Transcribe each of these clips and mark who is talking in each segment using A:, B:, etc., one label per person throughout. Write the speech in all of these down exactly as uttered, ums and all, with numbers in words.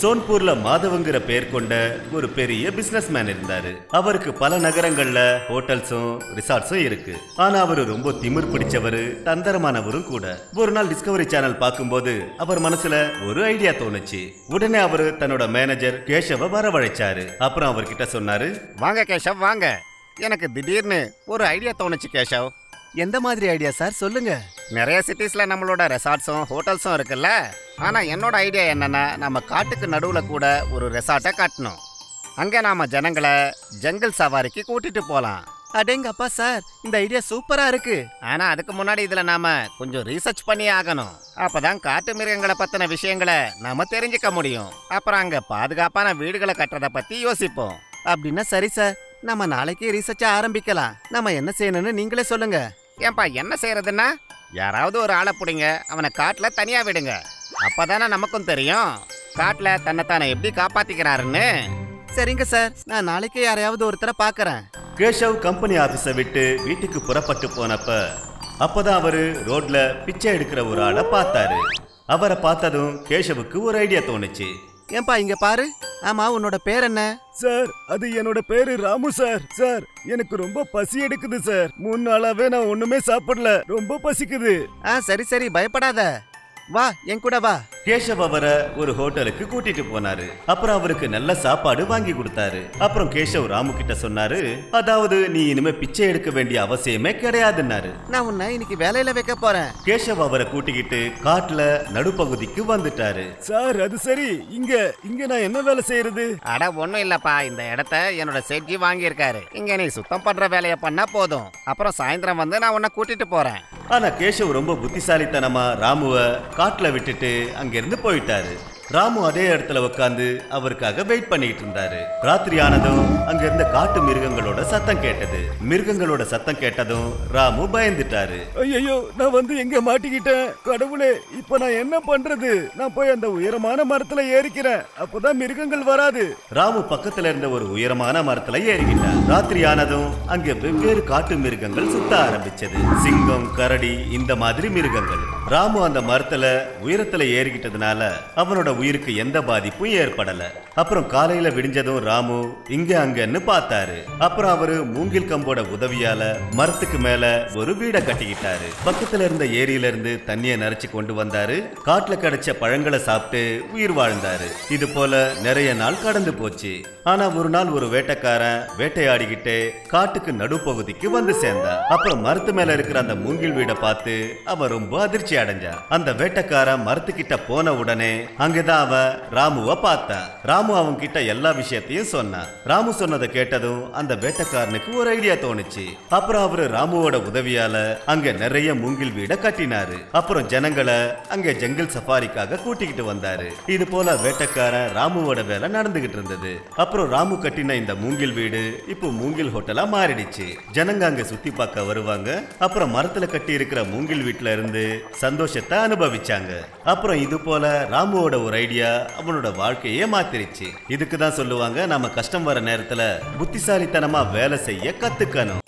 A: சோன்பூர்ல மாதவங்கிற பேர் கொண்ட ஒரு பெரிய பிசினஸ் மேன் இருந்தாரு. அவருக்கு பல நகரங்கள்ல ஹோட்டல்ஸும் ரிசார்ட்ஸும் இருக்கு. ஆனா அவரு ரொம்ப திமிர் பிடிச்சவரு, தந்திரமானவரும் கூட. ஒரு நாள் டிஸ்கவரி சேனல் பார்க்கும்போது அவர் மனசுல ஒரு ஐடியா தோணுச்சு. உடனே அவரு தன்னோட மேனேஜர் கேஷவ வரவழைச்சாரு. அப்புறம் அவர்கிட்ட சொன்னாரு,
B: வாங்க கேஷவ் வாங்க, எனக்கு திடீர்னு ஒரு ஐடியா தோணுச்சு கேஷவ்.
C: எந்த மாதிரி ஐடியா சார், சொல்லுங்க.
B: நிறைய சிட்டிஸ்ல நம்மளோட ரெசார்ட்ஸும் ஹோட்டல்ஸும் இருக்குல்ல. ஆனா என்னோட ஐடியா என்னன்னா, நம்ம காட்டுக்கு நடுவுல கூட ஒரு ரெசார்ட்டை காட்டணும். அங்க நாம ஜனங்களை ஜங்கிள் சவாரிக்கு கூட்டிட்டு போலாம்.
C: அடேங்கப்பா சார், இந்த ஐடியா சூப்பரா இருக்கு.
B: ஆனா அதுக்கு முன்னாடி இதுல நாம கொஞ்சம் ரீசர்ச் பண்ணி ஆகணும். அப்பதான் காட்டு மிருகங்களை பத்தின விஷயங்களை நாம தெரிஞ்சுக்க முடியும். அப்புறம் அங்க பாதுகாப்பான வீடுகளை கட்டுறத பத்தி யோசிப்போம்.
C: அப்படின்னா சரி சார், நம்ம நாளைக்கு ரீசர்ச்ச ஆரம்பிக்கலாம். நம்ம என்ன செய்யணும்னு நீங்களே சொல்லுங்க.
B: ஏன்பா என்ன செய்யறதுன்னா, யாராவது ஒரு ஆளை பிடிங்க, அவனை காட்டுல தனியா விடுங்க. அப்பதானே நமக்கும் தெரியும் காட்டுல தன்னைத்தானே எப்படி காப்பாத்திக்கிறாருன்னு.
C: சரிங்க சார், நான் நாளைக்கு யாரையாவது ஒருத்தரை பாக்குறேன்.
A: கேஷவ் கம்பெனி ஆபீஸை விட்டு வீட்டுக்கு புறப்பட்டு போனப்ப அப்பதான் அவரு ரோட்ல பிச்சை எடுக்கிற ஒரு ஆளை பார்த்தாரு. அவரை பார்த்ததும் கேஷவுக்கு ஒரு ஐடியா தோணுச்சு.
C: ஏன்பா இங்க பாரு. ஆமா, உன்னோட பேர் என்ன?
D: சார், அது என்னோட பேரு ராமு சார். சார், எனக்கு ரொம்ப பசி எடுக்குது சார். மூணு நாளாவே நான் ஒண்ணுமே சாப்பிடல, ரொம்ப பசிக்குது.
C: ஆ சரி சரி, பயப்படாத, வா என் கூட வா.
A: கேஷவ் அவரை ஒரு ஹோட்டலுக்கு கூட்டிட்டு போனாரு. அப்புறம் அவருக்கு நல்ல சாப்பாடு வாங்கி கொடுத்தாரு. அப்புறம் கேஷவ் ராமு கிட்ட சொன்னாரு, அதாவது நீ இனிமே பிச்சை எடுக்க வேண்டிய அவசியமே கிடையாதுன்னாரு.
C: நான் உன்னை இன்னைக்கு வேலையில வைக்க போறேன்.
A: கேஷவ் அவரை கூட்டிக்கிட்டு காட்டுல நடுப்பகுதிக்கு வந்துட்டாரு.
D: சார், அது சரி, இங்க இங்க நான் என்ன வேலை செய்யறது?
B: அட ஒண்ணும் இல்லப்பா, இந்த இடத்த என்னோட சேட்ஜி வாங்கி இருக்காரு. இங்க நீ சுத்தம் பண்ற வேலையை பண்ணா போதும். அப்புறம் சாயந்தரம் வந்து நான் உன்னை கூட்டிட்டு போறேன்.
A: ஆனா கேஷவ் ரொம்ப புத்திசாலித்தனமா ராமுவ காட்டுல விட்டுட்டு அங்கிருந்து போயிட்டாரு. ராமு அதே இடத்துல உட்காந்து அவருக்காக வெயிட் பண்ணிட்டு இருந்தாரு. ராத்திரி ஆனதும் அங்க இருந்த காட்டு மிருகங்களோட சத்தம் கேட்டது. மிருகங்களோட சத்தம் கேட்டதும் ராமு பயந்துட்டாரு.
D: ஐயோ, நான் வந்து எங்க மாட்டிக்கிட்டேன். கடவுளே, இப்ப நான் என்ன பண்றது? நான் போய் அந்த உயரமான மரத்துல ஏறிக்கிறேன், அப்பதான் மிருகங்கள் வராது.
A: ராமு பக்கத்துல இருந்த ஒரு உயரமான மரத்துல ஏறிக்கிட்டான். ராத்திரி ஆனதும் அங்க வெவ்வேறு காட்டு மிருகங்கள் சுத்த ஆரம்பிச்சது. சிங்கம், கரடி, இந்த மாதிரி மிருகங்கள். ராமு அந்த மரத்துல உயரத்துல ஏறிக்கிட்டதுனால அவனோட உயிருக்கு எந்த பாதிப்பும் ஏற்படல. அப்புறம் காலையில விடிஞ்சதும் ராமு இங்க அங்கன்னு பார்த்தாரு. அப்புறம் அவரு மூங்கில் கம்போட உதவியால மரத்துக்கு மேல ஒரு வீடை கட்டிக்கிட்டாரு. பக்கத்துல இருந்த ஏரியில இருந்து தண்ணியை நரைச்சு கொண்டு வந்தாரு. காட்டுல கிடைச்ச பழங்களை சாப்பிட்டு உயிர் வாழ்ந்தாரு. இது போல நிறைய நாள் கடந்து போச்சு. ஆனா ஒரு நாள் ஒரு வேட்டைக்காரன் வேட்டையாடிக்கிட்டு காட்டுக்கு நடுப்பகுதிக்கு வந்து சேர்ந்தான். அப்புறம் மரத்து மேல இருக்கிற அந்த மூங்கில் வீடை பார்த்து அவன் ரொம்ப அதிர்ச்சி அடைஞ்சான். அந்த வேட்டைக்காரன் மரத்துக்கிட்ட போன உடனே அங்கதான் அவன் ராமுவை பார்த்தான். ராமு அவங்க கிட்ட எல்லா விஷயத்தையும் சொன்னான். ராமு சொன்னதை கேட்டதும் அந்த வேட்டைக்காரனுக்கு ஒரு ஐடியா தோணுச்சு. அப்புறம் அவரு ராமுவோட உதவியால அங்க நிறைய மூங்கில் வீட கட்டினாரு. அப்புறம் ஜனங்களை அங்க ஜங்கிள் சஃபாரிக்காக கூட்டிக்கிட்டு வந்தாரு. இது போல வேட்டைக்காரன் ராமுவோட வேலை நடந்துகிட்டு இருந்தது. அப்புறம் ராமு கட்டின இந்த மூங்கில் வீடு இப்போ மூங்கில் ஹோட்டலா மாறிடுச்சு. ஜனங்க அங்க சுத்தி பார்க்க வருவாங்க. அப்புறம் மரத்துல கட்டி இருக்கிற மூங்கில் வீட்டுல இருந்து சந்தோஷத்தை அனுபவிச்சாங்க. அப்புறம் இது போல ராமுவோட ஒரு ஐடியா அவனோட வாழ்க்கையே மாத்திருச்சு. இதுக்கு தான் சொல்லுவாங்க, நாம கஷ்டம் வர நேரத்துல புத்திசாலித்தனமா வேலை செய்ய கத்துக்கணும்.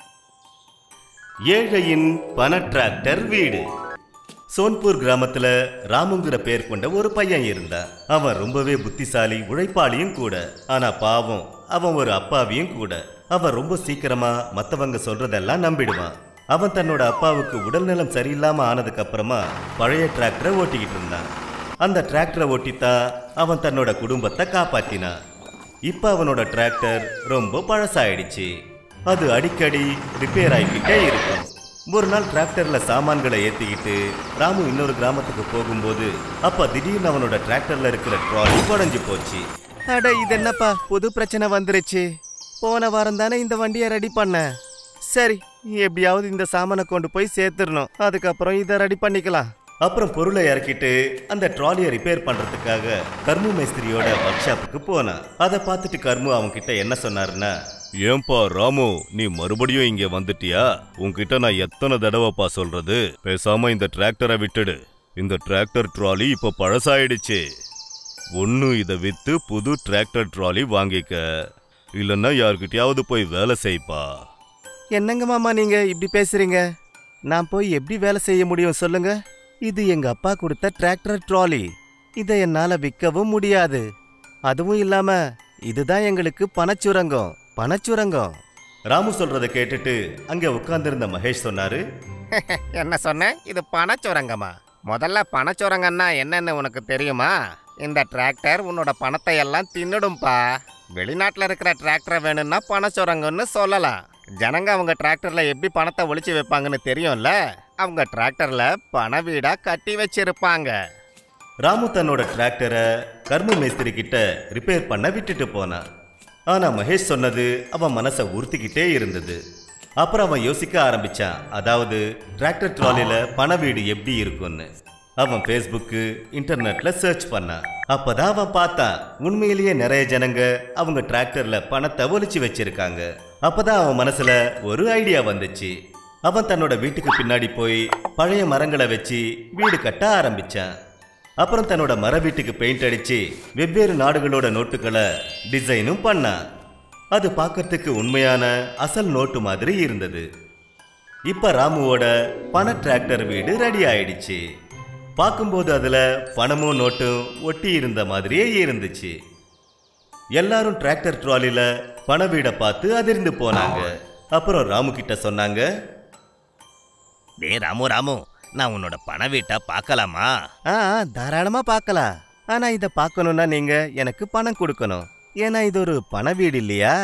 A: ஏழையின் பண டிராக்டர் வீடு. சோன்பூர் கிராமத்துல ராமுங்கிற பேர் கொண்ட ஒரு பையன் இருந்தான். அவன் ரொம்பவே புத்திசாலி, உழைப்பாளியும் கூட. ஆனா பாவம், அவன் ஒரு அப்பாவியும் கூட. அவன் ரொம்ப சீக்கிரமா மத்தவங்க சொல்றதெல்லாம் நம்பிடுவான். அவன் தன்னோட அப்பாவுக்கு உடல்நலம் சரியில்லாம ஆனதுக்கு அப்புறமா பழைய டிராக்டரை ஓட்டிக்கிட்டு இருந்தான். அந்த டிராக்டரை ஓட்டித்தான் அவன் தன்னோட குடும்பத்தை காப்பாத்தினான். இப்ப அவனோட டிராக்டர் ரொம்ப பழசாயிடுச்சு. அது அடிக்கடி ரிப்பேர் ஆகிக்கிட்டே இருக்கும். ஒரு நாள் டிராக்டர்ல சாமான்களை ஏத்திக்கிட்டு ராமு இன்னொரு கிராமத்துக்கு போகும்போது அப்ப திடீர்னு அவனோட டிராக்டர்ல இருக்கிற ட்ராலி உடைஞ்சு போச்சு.
C: அட, இது என்னப்பா புது பிரச்சனை வந்துருச்சு? போன வாரம் தானே இந்த வண்டியை ரெடி பண்ண. சரி, எப்படியாவது இந்த சாமானை கொண்டு போய் சேர்த்துடணும், அதுக்கப்புறம் இதை ரெடி பண்ணிக்கலாம்.
A: அப்புறம் பொருளை இறக்கிட்டு அந்த ட்ராலியை ரிப்பேர் பண்றதுக்காக கர்மு மேஸ்திரியோட ஒர்க் ஷாப்புக்கு போனான். அதை பார்த்துட்டு கர்மு அவங்க கிட்ட என்ன சொன்னாருன்னா,
E: ஏன்பா ராமு, நீ மறுபடியும் இங்க வந்துட்டியா? உன்கிட்ட நான் எத்தனை தடவைப்பா சொல்றது? பேசாம இந்த டிராக்டரை விட்டுடு. இந்த டிராக்டர் ட்ராலி இப்ப பழசாயிடுச்சு. ஒன்னு இதை வித்து புது டிராக்டர் ட்ராலி வாங்கிக்க, இல்லன்னா யார்கிட்டயாவது போய் வேலை செய்ப்பா.
C: என்னங்க மாமா நீங்க இப்படி பேசுறீங்க? நான் போய் எப்படி வேலை செய்ய முடியும் சொல்லுங்க? இது எங்க அப்பா கொடுத்த டிராக்டர் ட்ராலி. இதை என்னால விற்கவும் முடியாது. அதுவும் இல்லாம இதுதான் எங்களுக்கு பணச்சுரங்கம் பணச்சுரங்கம்.
A: ராமு சொல்றதை கேட்டுட்டு அங்க உட்கார்ந்திருந்த மகேஷ் சொன்னாரு,
B: என்ன சொன்ன? இது பணச்சுரங்கமா? முதல்ல பணச்சுரங்கன்னா என்னன்னு உனக்கு தெரியுமா? இந்த டிராக்டர் உன்னோட பணத்தை எல்லாம் தின்னுடும்பா. வெளிநாட்டில் இருக்கிற டிராக்டர் வேணும்னா பணச்சுரங்கன்னு சொல்லலாம். ஜனங்க அவங்க டிராக்டர்ல எப்படி பணத்தை ஒளிச்சு வைப்பாங்கன்னு தெரியும்ல. அவங்க டிராக்டர்ல பண வீடா கட்டி வச்சிருப்பாங்க.
A: ராமு தன்னோட டிராக்டரை கர்ம மேஸ்திரி கிட்ட ரிப்பேர் பண்ண விட்டுட்டு போனான். ஆனா மகேஷ் சொன்னது அவன் மனசை உறுத்திக்கிட்டே இருந்தது. அப்புறம் அவன் யோசிக்க ஆரம்பிச்சான், அதாவது டிராக்டர் ட்ராலில பண வீடு எப்படி இருக்கும்னு. அவன் ஃபேஸ்புக்கு இன்டர்நெட்ல சர்ச் பண்ணான். அப்பதான் அவன் பார்த்தான், உண்மையிலேயே நிறைய ஜனங்க அவங்க டிராக்டர்ல பணத்தை ஒளிச்சு வச்சிருக்காங்க. அப்பதான் அவன் மனசுல ஒரு ஐடியா வந்துச்சு. அவன் தன்னோட வீட்டுக்கு பின்னாடி போய் பழைய மரங்களை வச்சு வீடு கட்ட ஆரம்பிச்சான். அப்புறம் தன்னோட மர வீட்டுக்கு பெயிண்ட் அடிச்சு வெவ்வேறு நாடுகளோட நோட்டுகளை டிசைனும் பண்ணான். அது பார்க்கறதுக்கு உண்மையான அசல் நோட்டு மாதிரி இருந்தது. இப்ப ராமுவோட பண டிராக்டர் வீடு ரெடி ஆயிடுச்சு. பார்க்கும்போது அதுல பணமும் நோட்டும் ஒட்டி இருந்த மாதிரியே இருந்துச்சு. எல்லாரும் டிராக்டர் ட்ராலில பண வீடை பார்த்து அதிர்ந்து போனாங்க. அப்புறம் ராமு கிட்ட சொன்னாங்க,
B: டே ராமு ராமு, நான் உன்னோட பண வீட்டை பார்க்கலாமா?
C: ஆ தாராளமா பார்க்கலாம். ஆனா இத பார்க்கணும்னா நீங்க எனக்கு பணம் கொடுக்கணும். ஏன்னா இது ஒரு பண வீடு இல்லையா?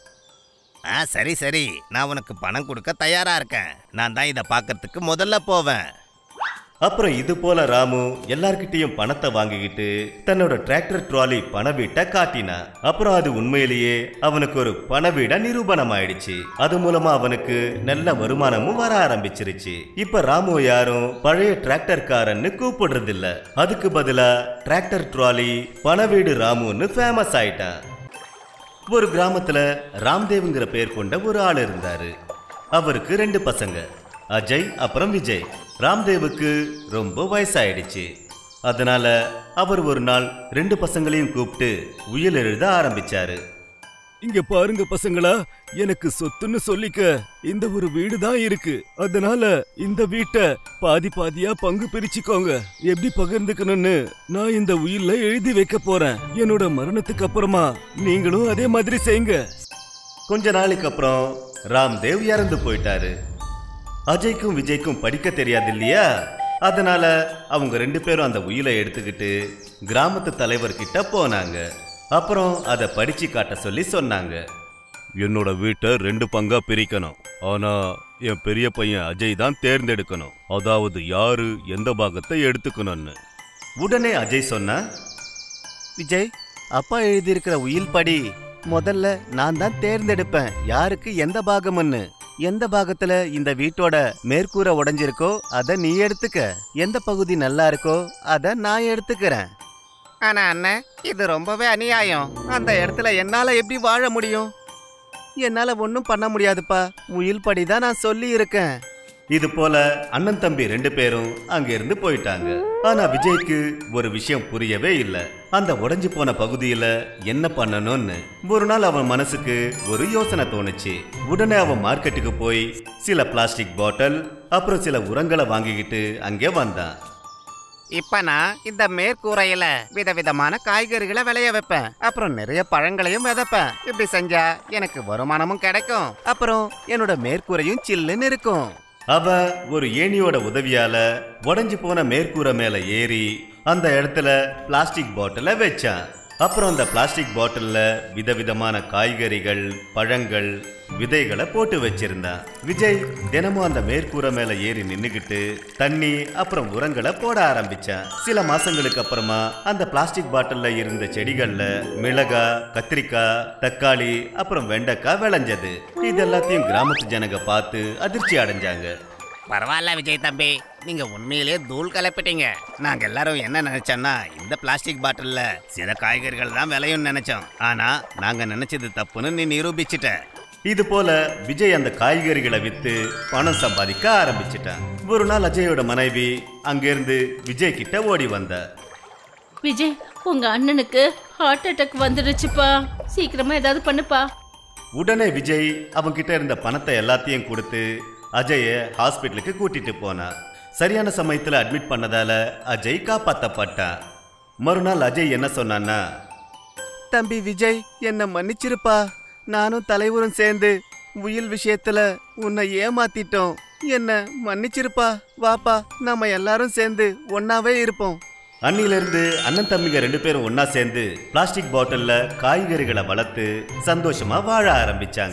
B: ஆ சரி சரி, நான் உனக்கு பணம் கொடுக்க தயாரா இருக்கேன். நான் தான் இதை பார்க்கறதுக்கு முதல்ல போவேன்.
A: அப்புறம் இது போல ராமு எல்லார்கிட்டையும் பணத்தை வாங்கிக்கிட்டு தன்னோட டிராக்டர் ட்ராலி பண வீட்டை காட்டினான். அப்புறம் அது உண்மையிலேயே அவனுக்கு ஒரு பண வீட நிரூபணம் ஆயிடுச்சு. அது மூலமா அவனுக்கு நல்ல வருமானமும் வர ஆரம்பிச்சிருச்சு. இப்ப ராமு யாரும் பழைய டிராக்டர் காரன்னு கூப்பிடுறது இல்ல. அதுக்கு பதிலா டிராக்டர் ட்ராலி பண வீடு ராமுன்னு ஃபேமஸ் ஆயிட்டான். ஒரு கிராமத்துல ராம்தேவ்ங்கிற பேர் கொண்ட ஒரு ஆள் இருந்தாரு. அவருக்கு ரெண்டு பசங்க, அஜய் அப்புறம் விஜய். ராம்தேவுக்கு ரொம்ப வயசாயிடுச்சு. அதனால அவர் ஒரு நாள் ரெண்டு பசங்களையும் கூப்பிட்டு உயில் எழுத ஆரம்பிச்சாரு.
D: இங்க பாருங்க பசங்களா, எனக்கு சொத்துன்னு சொல்லிக்க இந்த ஒரு வீடு தான் இருக்கு. அதனால இந்த வீட்டை பாதி பாதியா பங்கு பிரிச்சுக்கோங்க. எப்படி பகிர்ந்துக்கணும்னு நான் இந்த உயில்ல எழுதி வைக்க போறேன். என்னோட மரணத்துக்கு அப்புறமா நீங்களும் அதே மாதிரி செய்யுங்க.
A: கொஞ்ச நாளைக்கு அப்புறம் ராம்தேவ் இறந்து போயிட்டாரு. அஜய்க்கும் விஜய்க்கும் படிக்க தெரியாது இல்லையா? அதனால அவங்க ரெண்டு பேரும் அந்த உயிலை எடுத்துக்கிட்டு கிராமத்து தலைவர்கிட்ட போனாங்க. அப்புறம் அதை படிச்சு காட்ட சொல்லி சொன்னாங்க.
E: என்னோட வீட்டை ரெண்டு பங்கா பிரிக்கணும். ஆனா என் பெரிய பையன் அஜய் தான் தேர்ந்தெடுக்கணும். அதாவது யாரு எந்த பாகத்தை எடுத்துக்கணும்னு.
A: உடனே அஜய் சொன்னா,
C: விஜய், அப்பா எழுதியிருக்கிற உயில் படி முதல்ல நான் தான் தேர்ந்தெடுப்பேன் யாருக்கு எந்த பாகம்னு. எந்த பாகத்துல இந்த வீட்டோட மேற்கூரை உடைஞ்சிருக்கோ அத நீ எடுத்துக்க. எந்த பகுதி நல்லா இருக்கோ அத நான் எடுத்துக்கிறேன்.
B: ஆனா அண்ணன், இது ரொம்பவே அநியாயம். அந்த இடத்துல என்னால எப்படி வாழ முடியும்?
C: என்னால ஒன்னும் பண்ண முடியாதுப்பா. உயில் படிதான் நான் சொல்லி இருக்கேன்.
A: இது போல அண்ணன் தம்பி ரெண்டு பேரும் அங்க இருந்து போயிட்டாங்க. ஆனா விஜய்க்கு ஒரு விஷயம் புரியவே இல்ல. அந்த உடைஞ்சு போன பகுதியில என்ன பண்ணணும்னு ஒரு நாள் அவன் மனசுக்கு ஒரு யோசனை தோணுச்சு. உடனே அவன் மார்க்கெட்டுக்கு போய் சில பிளாஸ்டிக் பாட்டில் அப்புறம் சில உரங்களை வாங்கிக்கிட்டு அங்கே வந்தான்.
B: இப்ப நான் இந்த மேற்கூரையில விதவிதமான காய்கறிகளை விளைய வைப்பேன். அப்புறம் நிறைய பழங்களையும் விதைப்பேன். இப்படி செஞ்சா எனக்கு வருமானமும் கிடைக்கும்.
C: அப்புறம் என்னோட மேற்கூரையும் சில்லுன்னு இருக்கும்.
A: அவன் ஒரு ஏணியோட உதவியால உடைஞ்சு போன மேற்கூரை மேல ஏறி அந்த இடத்துல பிளாஸ்டிக் பாட்டில வச்சான். அப்புறம் அந்த பிளாஸ்டிக் பாட்டில்ல விதவிதமான காய்கறிகள், பழங்கள், விதைகளை போட்டு வச்சிருந்தான். விஜய் தினமும் அந்த மேற்கூரை மேல ஏறி நின்னுகிட்டு தண்ணி அப்புறம் உரங்களை போட ஆரம்பிச்சான். சில மாசங்களுக்கு அப்புறமா அந்த பிளாஸ்டிக் பாட்டில்ல இருந்த செடிகள்ல மிளகாய், கத்திரிக்காய், தக்காளி அப்புறம் வெண்டைக்காய் விளைஞ்சது. இது எல்லாத்தையும் கிராமத்து ஜனங்க பார்த்து அதிர்ச்சி அடைஞ்சாங்க.
B: பரவாயில்ல விஜய் தம்பி, நீங்க உண்மையிலேயே தூள் கலப்பிட்டீங்க. நாங்க எல்லாரும் என்ன நினைச்சோம்னா இந்த பிளாஸ்டிக் பாட்டில்ல சில காய்கறிகள் தான் விளையும் நினைச்சோம். ஆனா நாங்க நினைச்சது தப்புன்னு நீ நிரூபிச்சிட்ட.
A: இது போல விஜய் அந்த காய்கறிகளை வித்து பணம் சம்பாதிக்க ஆரம்பிச்சிட்டான். ஒரு நாள் அஜயோட மனைவி அங்கிருந்து விஜய் கிட்ட ஓடி வந்த.
F: விஜய், உங்க அண்ணனுக்கு ஹார்ட் அட்டாக் வந்துடுச்சுப்பா. சீக்கிரமா ஏதாவது பண்ணுப்பா.
A: உடனே விஜய் அவங்க கிட்ட இருந்த பணத்தை எல்லாத்தையும் கொடுத்து அஜய ஹாஸ்பிட்டலுக்கு கூட்டிட்டு போனான். சரியான சமயத்துல அட்மிட் பண்ணதால அஜய் காப்பாத்தப்பட்டான். மறுநாள் அஜய் என்ன சொன்னான்னா,
C: தம்பி விஜய் என்ன மன்னிச்சிருப்பா. நானும் தலைவரும் சேர்ந்து உயில் விஷயத்துல உன்னை ஏமாத்திட்டோம். என்ன மன்னிச்சிருப்பா. வாப்பா, நாம எல்லாரும் சேர்ந்து ஒன்னாவே இருப்போம்.
A: அன்னிலிருந்து அண்ணன் தம்பிங்க ரெண்டு பேரும் ஒன்னா சேர்ந்து பிளாஸ்டிக் பாட்டில்ல காய்கறிகளை வளர்த்து சந்தோஷமா வாழ ஆரம்பிச்சாங்க.